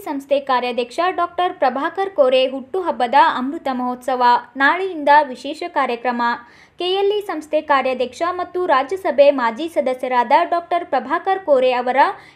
ಸಂಸ್ಥೆ ಕಾರ್ಯಾಧ್ಯಕ್ಷ ಡಾಕ್ಟರ್ ಪ್ರಭಾಕರ್ ಕೋರೆ ಹುಟ್ಟುಹಬ್ಬದ ಅಮೃತ ಮಹೋತ್ಸವ ನಾಳೆಯಿಂದ ವಿಶೇಷ ಕಾರ್ಯಕ್ರಮ. ಕೆಎಲ್ಇ ಸಂಸ್ಥೆ ಕಾರ್ಯಾಧ್ಯಕ್ಷ ಮತ್ತು ರಾಜ್ಯಸಭೆ ಮಾಜಿ ಸದಸ್ಯರಾದ ಡಾಕ್ಟರ್ ಪ್ರಭಾಕರ್ ಕೋರೆ ಅವರ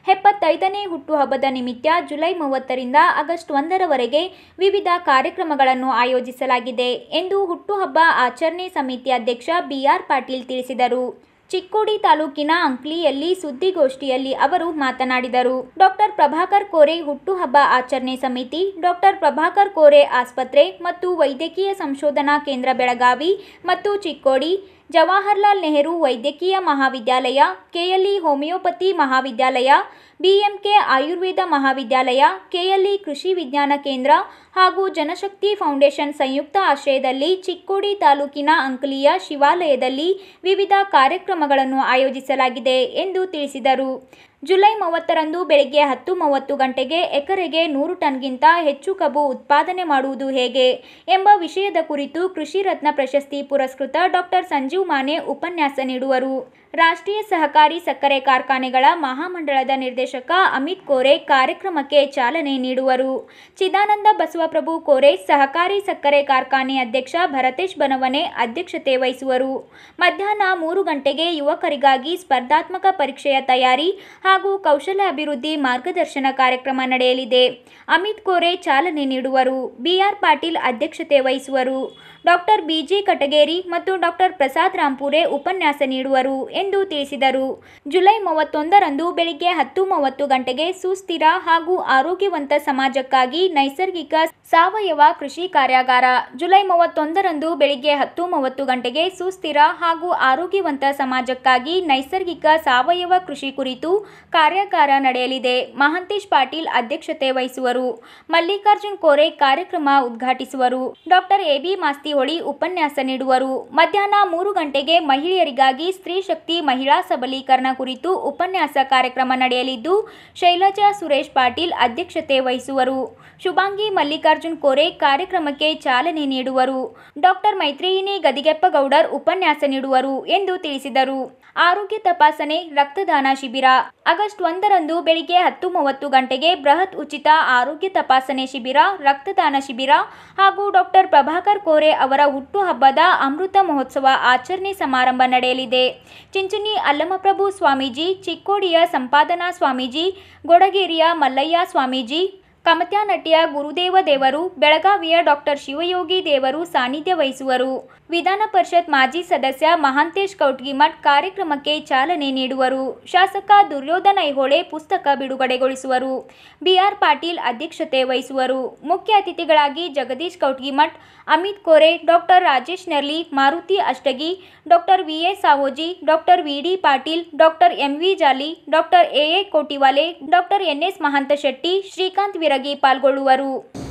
75ನೇ ಹುಟ್ಟುಹಬ್ಬದ ನಿಮಿತ್ತ ಜುಲೈ 30ರಿಂದ ಆಗಸ್ಟ್ 1ರವರೆಗೆ ವಿವಿಧ ಕಾರ್ಯಕ್ರಮಗಳನ್ನು ಆಯೋಜಿಸಲಾಗಿದೆ ಎಂದು ಹುಟ್ಟುಹಬ್ಬ ಆಚರಣೆ ಸಮಿತಿ ಅಧ್ಯಕ್ಷ ಬಿಆರ್ ಪಾಟೀಲ್ ತಿಳಿಸಿದರು. ಚಿಕ್ಕೋಡಿ ತಾಲೂಕಿನ ಅಂಕ್ಲಿಯಲ್ಲಿ ಸುದ್ದಿಗೋಷ್ಠಿಯಲ್ಲಿ ಅವರು ಮಾತನಾಡಿದರು. ಡಾಕ್ಟರ್ ಪ್ರಭಾಕರ್ ಕೋರೆ ಹುಟ್ಟುಹಬ್ಬ ಆಚರಣೆ ಸಮಿತಿ, ಡಾಕ್ಟರ್ ಪ್ರಭಾಕರ್ ಕೋರೆ ಆಸ್ಪತ್ರೆ ಮತ್ತು ವೈದ್ಯಕೀಯ ಸಂಶೋಧನಾ ಕೇಂದ್ರ ಬೆಳಗಾವಿ ಮತ್ತು ಚಿಕ್ಕೋಡಿ, ಜವಾಹರಲಾಲ್ ನೆಹರು ವೈದ್ಯಕೀಯ ಮಹಾವಿದ್ಯಾಲಯ, ಕೆಎಲ್ಇ ಹೋಮಿಯೋಪತಿ ಮಹಾವಿದ್ಯಾಲಯ, ಬಿಎಂಕೆ ಆಯುರ್ವೇದ ಮಹಾವಿದ್ಯಾಲಯ, ಕೆಎಲ್ಇ ಕೃಷಿ ವಿಜ್ಞಾನ ಕೇಂದ್ರ ಹಾಗೂ ಜನಶಕ್ತಿ ಫೌಂಡೇಶನ್ ಸಂಯುಕ್ತ ಆಶ್ರಯದಲ್ಲಿ ಚಿಕ್ಕೋಡಿ ತಾಲೂಕಿನ ಅಂಕ್ಲಿಯ ಶಿವಾಲಯದಲ್ಲಿ ವಿವಿಧ ಕಾರ್ಯಕ್ರಮಗಳನ್ನು ಆಯೋಜಿಸಲಾಗಿದೆ ಎಂದು ತಿಳಿಸಿದರು. ಜುಲೈ 30ರಂದು ಬೆಳಗ್ಗೆ 10:30 ಗಂಟೆಗೆ ಎಕರೆಗೆ 100 ಟನ್ಗಿಂತ ಹೆಚ್ಚು ಕಬ್ಬು ಉತ್ಪಾದನೆ ಮಾಡುವುದು ಹೇಗೆ ಎಂಬ ವಿಷಯದ ಕುರಿತು ಕೃಷಿ ರತ್ನ ಪ್ರಶಸ್ತಿ ಪುರಸ್ಕೃತ ಡಾಕ್ಟರ್ ಸಂಜೀವ್ ಮಾನೆ ಉಪನ್ಯಾಸ ನೀಡುವರು. ರಾಷ್ಟ್ರೀಯ ಸಹಕಾರಿ ಸಕ್ಕರೆ ಕಾರ್ಖಾನೆಗಳ ಮಹಾಮಂಡಳದ ನಿರ್ದೇಶಕ ಅಮಿತ್ ಕೋರೆ ಕಾರ್ಯಕ್ರಮಕ್ಕೆ ಚಾಲನೆ ನೀಡುವರು. ಚಿದಾನಂದ ಬಸವಪ್ರಭು ಕೋರೆ ಸಹಕಾರಿ ಸಕ್ಕರೆ ಕಾರ್ಖಾನೆ ಅಧ್ಯಕ್ಷ ಭರತೇಶ್ ಬನವನೆ ಅಧ್ಯಕ್ಷತೆ ವಹಿಸುವರು. ಮಧ್ಯಾಹ್ನ 3 ಗಂಟೆಗೆ ಯುವಕರಿಗಾಗಿ ಸ್ಪರ್ಧಾತ್ಮಕ ಪರೀಕ್ಷೆಯ ತಯಾರಿ ಹಾಗೂ ಕೌಶಲ್ಯ ಅಭಿವೃದ್ಧಿ ಮಾರ್ಗದರ್ಶನ ಕಾರ್ಯಕ್ರಮ ನಡೆಯಲಿದೆ. ಅಮಿತ್ ಕೋರೆ ಚಾಲನೆ ನೀಡುವರು. ಬಿಆರ್ ಪಾಟೀಲ್ ಅಧ್ಯಕ್ಷತೆ ವಹಿಸುವರು. ಡಾಕ್ಟರ್ ಬಿಜಿ ಕಟಗೇರಿ ಮತ್ತು ಡಾಕ್ಟರ್ ಪ್ರಸಾದ್ ರಾಂಪುರೆ ಉಪನ್ಯಾಸ ನೀಡುವರು ಎಂದು ತಿಳಿಸಿದರು. ಜುಲೈ 31ರಂದು ಬೆಳಿಗ್ಗೆ 10:30 ಗಂಟೆಗೆ ಸುಸ್ಥಿರ ಹಾಗೂ ಆರೋಗ್ಯವಂತ ಸಮಾಜಕ್ಕಾಗಿ ನೈಸರ್ಗಿಕ ಸಾವಯವ ಕೃಷಿ ಕಾರ್ಯಾಗಾರ. ಜುಲೈ 31ರಂದು ಬೆಳಿಗ್ಗೆ 10:30 ಗಂಟೆಗೆ ಸುಸ್ಥಿರ ಹಾಗೂ ಆರೋಗ್ಯವಂತ ಸಮಾಜಕ್ಕಾಗಿ ನೈಸರ್ಗಿಕ ಸಾವಯವ ಕೃಷಿ ಕುರಿತು ಕಾರ್ಯಾಗಾರ ನಡೆಯಲಿದೆ. ಮಹಾಂತೇಶ್ ಪಾಟೀಲ್ ಅಧ್ಯಕ್ಷತೆ ವಹಿಸುವರು. ಮಲ್ಲಿಕಾರ್ಜುನ್ ಕೋರೆ ಕಾರ್ಯಕ್ರಮ ಉದ್ಘಾಟಿಸುವರು. ಡಾಕ್ಟರ್ ಎಬಿ ಮಾಸ್ತಿಹೊಳಿ ಉಪನ್ಯಾಸ ನೀಡುವರು. ಮಧ್ಯಾಹ್ನ 3 ಗಂಟೆಗೆ ಮಹಿಳೆಯರಿಗಾಗಿ ಸ್ತ್ರೀ ಶಕ್ತಿ ಮಹಿಳಾ ಸಬಲೀಕರಣ ಕುರಿತು ಉಪನ್ಯಾಸ ಕಾರ್ಯಕ್ರಮ ನಡೆಯಲಿದ್ದು, ಶೈಲಜಾ ಸುರೇಶ್ ಪಾಟೀಲ್ ಅಧ್ಯಕ್ಷತೆ ವಹಿಸುವರು. ಶುಭಾಂಗಿ ಮಲ್ಲಿಕಾರ್ಜುನ್ ಕೋರೆ ಕಾರ್ಯಕ್ರಮಕ್ಕೆ ಚಾಲನೆ ನೀಡುವರು. ಡಾಕ್ಟರ್ ಮೈತ್ರೇಯಿನಿ ಗದಿಗೆಪ್ಪಗೌಡರ್ ಉಪನ್ಯಾಸ ನೀಡುವರು ಎಂದು ತಿಳಿಸಿದರು. ಆರೋಗ್ಯ ತಪಾಸಣೆ ರಕ್ತದಾನ ಶಿಬಿರ. ಆಗಸ್ಟ್ 1ರಂದು ಬೆಳಿಗ್ಗೆ 10:30 ಗಂಟೆಗೆ ಬೃಹತ್ ಉಚಿತ ಆರೋಗ್ಯ ತಪಾಸಣೆ ಶಿಬಿರ, ರಕ್ತದಾನ ಶಿಬಿರ ಹಾಗೂ ಡಾಕ್ಟರ್ ಪ್ರಭಾಕರ್ ಕೋರೆ ಅವರ ಹುಟ್ಟುಹಬ್ಬದ ಅಮೃತ ಮಹೋತ್ಸವ ಆಚರಣೆ ಸಮಾರಂಭ ನಡೆಯಲಿದೆ. ಚಿಂಚಣಿ ಅಲ್ಲಮಪ್ರಭು ಸ್ವಾಮೀಜಿ, ಚಿಕ್ಕೋಡಿಯ ಸಂಪಾದನಾ ಸ್ವಾಮೀಜಿ, ಗೊಡಗೇರಿಯ ಮಲ್ಲಯ್ಯ ಸ್ವಾಮೀಜಿ, ಕಮತ್ಯಾನಟ್ಟಿಯ ಗುರುದೇವ ದೇವರು, ಬೆಳಗಾವಿಯ ಡಾಕ್ಟರ್ ಶಿವಯೋಗಿ ದೇವರು ಸಾನ್ನಿಧ್ಯ ವಹಿಸುವರು. ವಿಧಾನ ಪರಿಷತ್ ಮಾಜಿ ಸದಸ್ಯ ಮಹಾಂತೇಶ್ ಕೌಟ್ಗಿಮಠ್ ಕಾರ್ಯಕ್ರಮಕ್ಕೆ ಚಾಲನೆ ನೀಡುವರು. ಶಾಸಕ ದುರ್ಯೋಧನ ಐಹೊಳೆ ಪುಸ್ತಕ ಬಿಡುಗಡೆಗೊಳಿಸುವರು. ಬಿಆರ್ ಪಾಟೀಲ್ ಅಧ್ಯಕ್ಷತೆ ವಹಿಸುವರು. ಮುಖ್ಯ ಅತಿಥಿಗಳಾಗಿ Jagadish Koutgimath, Amit Kore, doctor Rajesh Nerli, Maruti Ashtagi, doctor V A Savoji, doctor V D Patil, doctor M V Jali, doctor A A Kotiwale, doctor N S Mahantshetti, Shrikant Viragi ಪಾಲ್ಗೊಳ್ಳುವರು.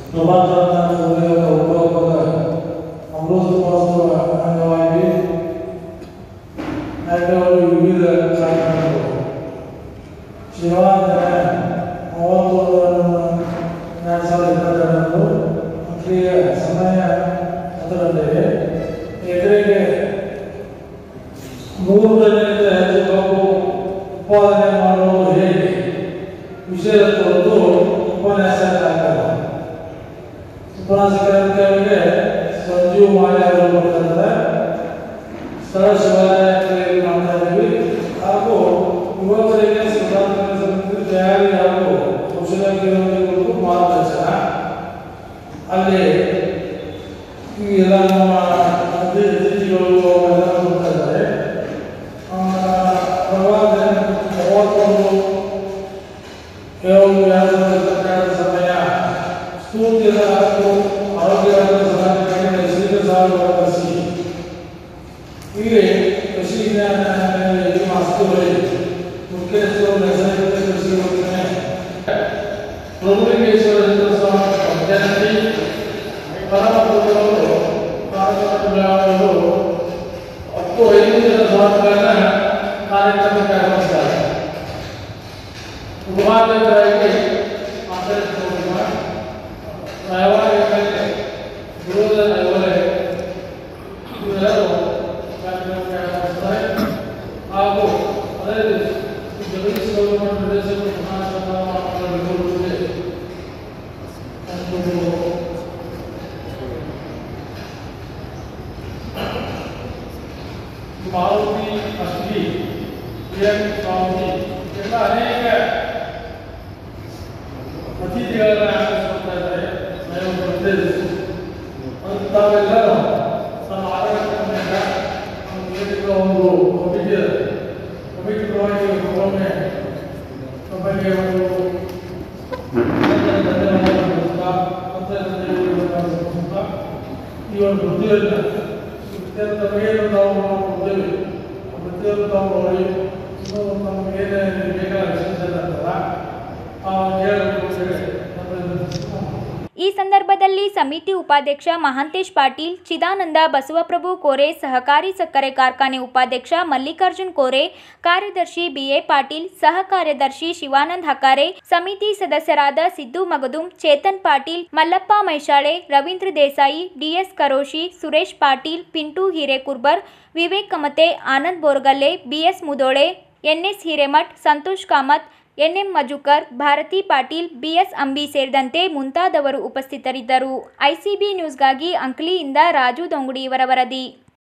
ವಿವಿಧ ಕಾರ್ಯಕ್ರಮಗಳು ಶನಿವಾರ 30/2022 ಅಂತ್ರೀಯ ಸಮಯ 10 ಎಕರೆಗೆ 100 ಟನ್ನಿಗಿಂತ ಹೆಚ್ಚು ಕಬ್ಬು ಉತ್ಪಾದನೆ ಮಾಡುವುದು ಹೇಗೆ ವಿಷಯದ ಕುರಿತು ಉಪನ್ಯಾಸಕರಾಗಿದ್ದಾರೆ. ಉಪನ್ಯಾಸಕರಿಗೆ ಸಂಜೀವ್ ಮಾನೆ ಅವರು ಬರ್ತಾರೆ. ಸ್ಥಳ ಶಿವಾಲಯದಲ್ಲಿ ಮಾಡ್ತಾ ಇದ್ದೀವಿ ಹಾಗೂ ಯುವಕರಿಗೆ ಸ್ಪರ್ಧಾತ್ಮಕ ಸಮಿತಿ ತಯಾರಿ ಹಾಗೂ ಕೌಶಲ್ಯ ಕುರಿತು ಮಾರ್ಗದರ್ಶನ. ಅಲ್ಲಿ ಈ ಎಲ್ಲ ನಮ್ಮ ಅತಿಥಿಗಳು ಬರ್ತಾ ಇದ್ದಾರೆ. ಸಮಯ ಸ್ಫೂರ್ತಿಯ ಹಾಗೂ ಆರೋಗ್ಯವಾದ ಸಮಾಜಕ್ಕೆ ನೈಸರ್ಗಿಕ ಸಾವಯವ ಇಲ್ಲಿ ಕೃಷಿ ವಿಜ್ಞಾನ ಮಾಸ್ತುಗಳು ಮುಖ್ಯಸ್ಥರು ನೈಸರ್ಗಿಕ ಕೃಷಿ ಯೋಜನೆ ಪ್ರಭುಲಿಂಗೇಶ್ವರ ವಿದ್ಯಾರ್ಥಿ ಪರಮಪುರವರು ಕಾರ್ಯಕ್ರಮಗಳು 10-5 ಜನ ಸ್ವಾಮಿಗಳನ್ನ ಕಾರ್ಯಕ್ರಮಕ್ಕೆ ಆಗಮಿಸ್ತಾರೆ. ಉಪಾಧ್ಯಕ್ಷರಾಗಿ ಮಾತಾಡಿಕೊಳ್ಳುವ ರಾಯವಾಡಿಗಳಲ್ಲಿ ಗುರುಗಳ ಐಹೊಳೆ ಇವೆಲ್ಲರೂ ಕಾರ್ಯಕ್ರಮಕ್ಕೆ ಆಗಮಿಸ್ತಾರೆ. ಹಾಗೂ ಅದೇ ಜಗದೀಶ್ ಗೌರ್ಮೆಂಟ್ ಪ್ರದೇಶಗಳು ಈ ಒಂದು ವೃತ್ತಿಯನ್ನು ತಮಗೇನು ನಾವು ಕೊಡ್ತೇವೆ ಆ ವೃತ್ತಿಯನ್ನು ತಾವು ನೋಡಿ ನಮಗೇನು ಬೇಕಾದ ಶಿಕ್ಷಣ ಈ ಸಂದರ್ಭದಲ್ಲಿ ಸಮಿತಿ ಉಪಾಧ್ಯಕ್ಷ ಮಹಾಂತೇಶ್ ಪಾಟೀಲ್, ಚಿದಾನಂದ ಬಸವಪ್ರಭು ಕೋರೆ, ಸಹಕಾರಿ ಸಕ್ಕರೆ ಕಾರ್ಖಾನೆ ಉಪಾಧ್ಯಕ್ಷ ಮಲ್ಲಿಕಾರ್ಜುನ್ ಕೋರೆ, ಕಾರ್ಯದರ್ಶಿ ಬಿಎ ಪಾಟೀಲ್, ಸಹ ಕಾರ್ಯದರ್ಶಿ ಶಿವಾನಂದ್ ಹಕಾರೆ, ಸಮಿತಿ ಸದಸ್ಯರಾದ Siddu Magadum, Chetan Patil, Mallappa Maishale, Ravindra Desai, D S Karoshi, Suresh Patil, Pintu Hirekurbar, Vivek Kamate, Anand Borgalle, B S Mudhole, N S Hiremath, Santosh Kamat, N M Majukar, Bharati Patil, B S Ambi ಸೇರಿದಂತೆ ಮುಂತಾದವರು ಉಪಸ್ಥಿತರಿದ್ದರು. ಐಸಿಬಿ ನ್ಯೂಸ್ಗಾಗಿ ಅಂಕ್ಲಿಯಿಂದ ರಾಜು ದೊಂಗುಡಿ ಇವರ ವರದಿ.